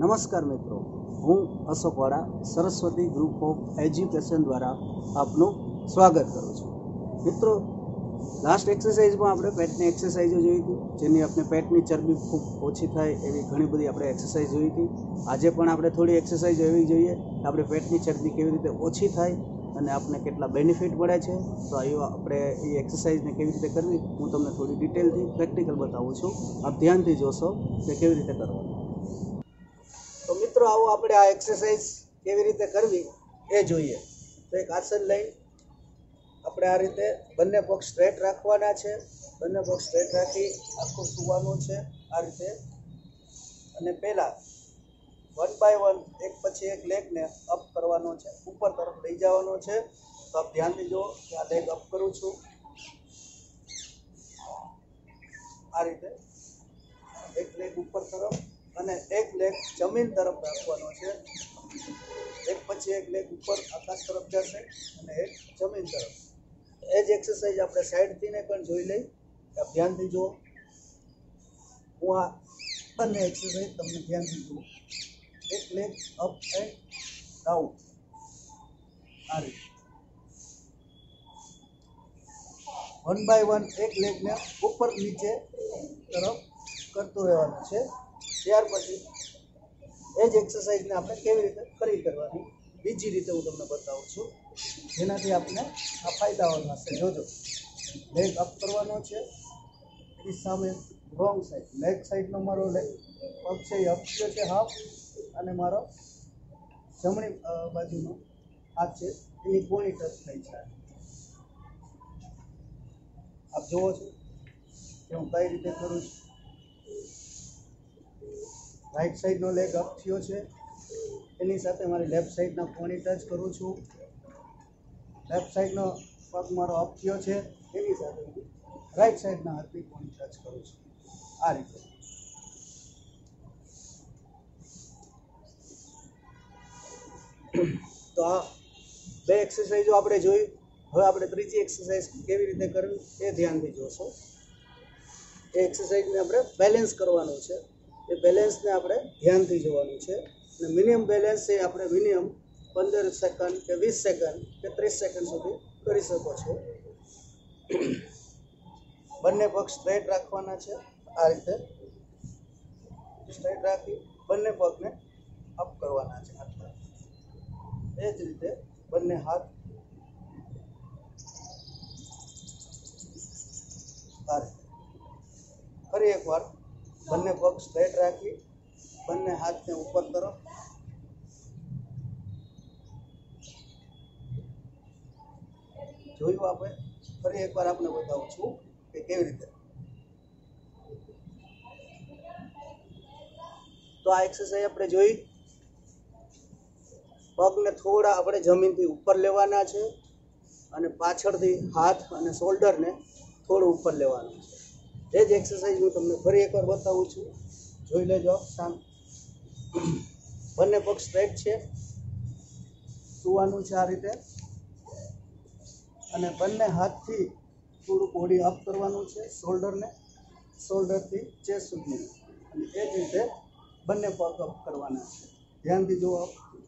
નમસ્કાર મિત્રો, હું અશોકવાળા સરસ્વતી ગ્રુપ ઓફ એજ્યુકેશન દ્વારા આપનું સ્વાગત કરું છું. મિત્રો, લાસ્ટ એક્સરસાઇઝમાં આપણે પેટની એક્સરસાઇઝો જોઈ હતી, જેની આપણે પેટની ચરબી ખૂબ ઓછી થાય એવી ઘણી બધી આપણે એક્સરસાઇઝ જોઈ હતી. આજે પણ આપણે થોડી એક્સરસાઇઝ એવી જોઈએ કે આપણે પેટની ચરબી કેવી રીતે ઓછી થાય અને આપણને કેટલા બેનિફિટ મળે છે. તો આપણે એ એક્સરસાઇઝને કેવી રીતે કરવી હું તમને થોડી ડિટેલથી પ્રેક્ટિકલ બતાવું છું. આપ ધ્યાનથી જોશો કે કેવી રીતે કરવાનું. તો મિત્રો, આવો આપણે આ એક્સરસાઇઝ કેવી રીતે કરવી એ જોઈએ. તો એક આસન લઈ આપણે આ રીતે બંને પગ સ્ટ્રેટ રાખવાના છે. બંને પગ સ્ટ્રેટ રાખી આખું સૂવાનું છે આ રીતે. અને પહેલાં 1 બાય 1 એક પછી એક લેગને અપ કરવાનો છે, ઉપર તરફ લઈ જવાનો છે. તો આપ ધ્યાનથી જુઓ કે આ લેગ અપ કરું છું આ રીતે, એક લેગ ઉપર તરફ અને એક લેગ જમીન તરફ રાખવાનો છે. એક પછી એક લેગ ઉપર આકાશ તરફ જશે અને એક જમીન તરફ. એ જ એક્સરસાઇઝ આપણે સાઈડથી ને પણ જોઈ લઈ. આપ ધ્યાનથી જુઓ. હું આ બંને એક્સરસાઇઝ તમને ધ્યાનથી જુઓ. એક લેગ અપ એન્ડ ડાઉન આ રીતે 1 બાય 1 એક લેગને ઉપર નીચે તરફ કરતું રહેવાનું છે. ત્યાર પછી એ જ એક્સરસાઇઝને આપણે કેવી રીતે ફરી કરવાની બીજી રીતે હું તમને બતાવું છું, જેનાથી આપણે આ ફાયદાઓ થશે. જોજો, લેગ અપ કરવાનો છે, એની સામે રોંગ સાઈડ લેગ સાઈડનો મારો પગ છે એ અપ થયો છે હાફ, અને મારો જમણી બાજુનો હાથ છે એની કોણી ટચ થઈ છે. આપ જુઓ છો કે હું કઈ રીતે કરું છું. રાઈટ સાઈડનો લેગ અપ થયો છે, એની સાથે મારી લેફ્ટ સાઈડના કોણી ટચ કરું છું. લેફ્ટ સાઈડનો પગ મારો અપ થયો છે, એની સાથે રાઈટ સાઈડના હાથની કોણી ટચ કરું છું આ રીતે. તો આ બે એક્સરસાઇઝો આપણે જોઈ. હવે આપણે ત્રીજી એક્સરસાઇઝ કેવી રીતે કરવી એ ધ્યાનથી જોશો. એ એક્સરસાઇઝને આપણે બેલેન્સ કરવાનું છે. એ બેલેન્સને આપણે ધ્યાનથી જોવાનું છે. અને મિનિમમ બેલેન્સ એ આપણે મિનિમમ 15 સેકન્ડ કે 20 સેકન્ડ કે 30 સેકન્ડ સુધી કરી શકો છો. બંને પગ સ્ટ્રેટ રાખવાના છે આ રીતે. સ્ટ્રેટ રાખી બંને પગને અપ કરવાના છે આટલા. એ જ રીતે બંને હાથ આ રીતે. ફરી એકવાર બંને પગ સ્ટ્રેટ રાખી બંને હાથને ઉપર તરફ જોયું. આપણે ફરી એકવાર આપણે બતાવું છું કે કેવી રીતે. તો આ એક્સરસાઇઝ આપણે જોઈ. પગને થોડા આપણે જમીનથી ઉપર લેવાના છે અને પાછળથી હાથ અને શોલ્ડરને થોડું ઉપર લેવાનું છે. એ જ એક્સરસાઇઝ હું તમને ફરી એકવાર બતાવું છું, જોઈ લેજો. બંને પગ સ્ટ્રેટ છે, સૂવાનું છે આ રીતે, અને બંને હાથથી થોડું બોડી અપ કરવાનું છે, શોલ્ડરથી ચેસ્ટ સુધી, અને એ જ રીતે બંને પગ અપ કરવાના છે. ધ્યાનથી જુઓ.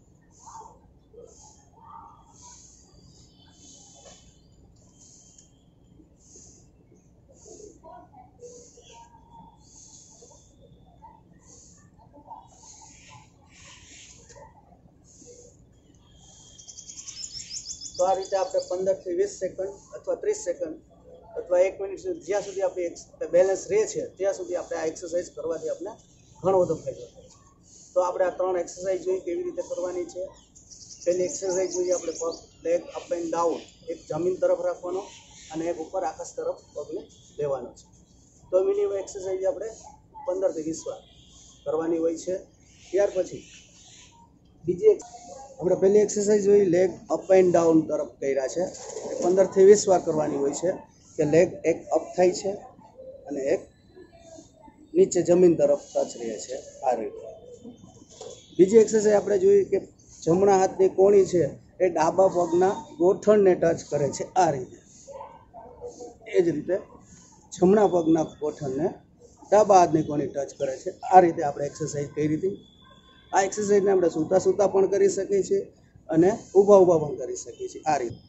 તો આ રીતે આપણે 15 થી 20 સેકન્ડ અથવા 30 સેકન્ડ અથવા 1 મિનિટ સુધી, જ્યાં સુધી આપણી બેલેન્સ રહે છે ત્યાં સુધી આપણે આ એક્સરસાઇઝ કરવાથી આપણે ઘણો બધો ફાયદો થાય છે. તો આપણે આ 3 એક્સરસાઇઝ જોઈ કેવી રીતે કરવાની છે. પહેલી એક્સરસાઇઝ જોઈએ આપણે પગ લેગ અપ એન્ડ ડાઉન, એક જમીન તરફ રાખવાનો અને એક ઉપર આકાશ તરફ પગને લેવાનો છે. તો મિનિમમ એક્સરસાઇઝ આપણે 15 થી 20 વાર કરવાની હોય છે. ત્યાર પછી બીજી આપણે પહેલી એક્સરસાઇઝ જોઈ લેગ અપ એન્ડ ડાઉન તરફ કર્યા છે. 15 થી 20 વાર કરવાની હોય છે કે લેગ એક અપ થાય છે અને એક નીચે જમીન તરફ ટચ રહે છે આ રીતે. બીજી એક્સરસાઇઝ આપણે જોઈ કે જમણા હાથની કોણી છે એ ડાબા પગના ગોઠણને ટચ કરે છે આ રીતે. એ જ રીતે જમણા પગના ગોઠણને ડાબા હાથની કોણી ટચ કરે છે આ રીતે આપણે એક્સરસાઇઝ કરી હતી. આ એક્સરસાઇઝને આપણે સૂતા સૂતા પણ કરી શકીએ છીએ અને ઊભા ઊભા પણ કરી શકીએ છીએ આ રીતે.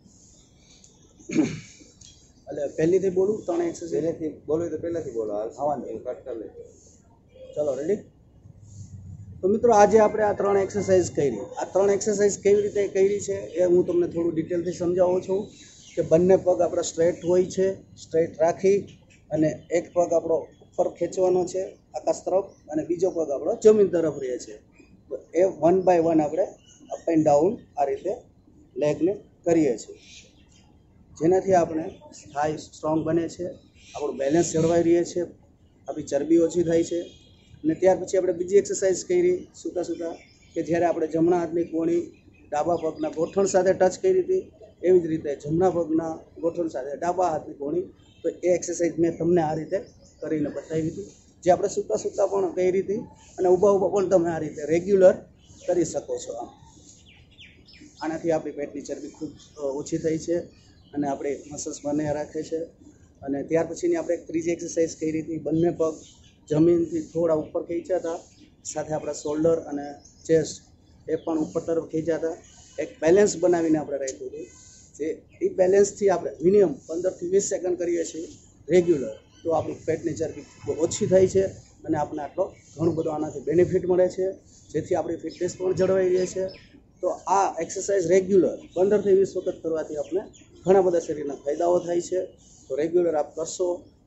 એટલે પહેલીથી બોલું 3 એક્સરસાઇઝ પહેલેથી બોલો તો પહેલાથી બોલો. વાંધો કટ કરી લેજો. ચલો રેડી. તો મિત્રો આજે આપણે આ 3 એક્સરસાઇઝ કરી. આ 3 એક્સરસાઇઝ કેવી રીતે કરી છે એ હું તમને થોડું ડિટેલથી સમજાવું છું. કે બંને પગ આપણા સ્ટ્રેટ હોય છે, સ્ટ્રેટ રાખી અને એક પગ આપણો ઉપર ખેંચવાનો છે આકાશ તરફ અને બીજો પગ આપણો જમીન તરફ રહે છે. તો એ 1 બાય 1 આપણે અપ એન્ડ ડાઉન આ રીતે લેગને કરીએ છીએ, જેનાથી આપણે થાઈ સ્ટ્રોંગ બને છે, આપણું બેલેન્સ જળવાઈ રહે છે, આપણી ચરબી ઓછી થાય છે. અને ત્યાર પછી આપણે બીજી એક્સરસાઇઝ કરી સૂતા સૂતા કે જ્યારે આપણે જમણા હાથની કોણી ડાબા પગના ગોઠણ સાથે ટચ કરી હતી, એવી જ રીતે જમણા પગના ગોઠણ સાથે ડાબા હાથની કોણી. તો એ એક્સરસાઇઝ મેં તમને આ રીતે કરીને બતાવી હતી, જે આપણે સૂતા સૂતા પણ કરી હતી અને ઊભા ઊભા પણ તમે આ રીતે રેગ્યુલર કરી શકો છો. આનાથી આપણી પેટની ચરબી ખૂબ ઓછી થઈ છે અને આપણે મસલ્સ બને રાખે છે. અને ત્યાર પછીની આપણે ત્રીજી એક્સરસાઇઝ કરી હતી, બંને પગ જમીનથી થોડા ઉપર ખેંચ્યા હતા, સાથે આપણા શોલ્ડર અને ચેસ્ટ એ પણ ઉપર તરફ ખેંચ્યા હતા. એક બેલેન્સ બનાવીને આપણે રાખ્યું હતું, જે એ બેલેન્સથી આપણે મિનિમમ 15થી 20 સેકન્ડ કરીએ છીએ રેગ્યુલર. તો આપણી પેટની ચરબી ખૂબ ઓછી થાય છે અને આપણને આટલો ઘણું બધો આનાથી બેનિફિટ મળે છે, જેથી આપણી ફિટનેસ પણ જળવાઈ રહે છે. તો આ એક્સરસાઇઝ રેગ્યુલર 15થી 20 વખત કરવાથી આપણે ઘણા બધા શરીરના ફાયદાઓ થાય છે. તો રેગ્યુલર આપ કરશો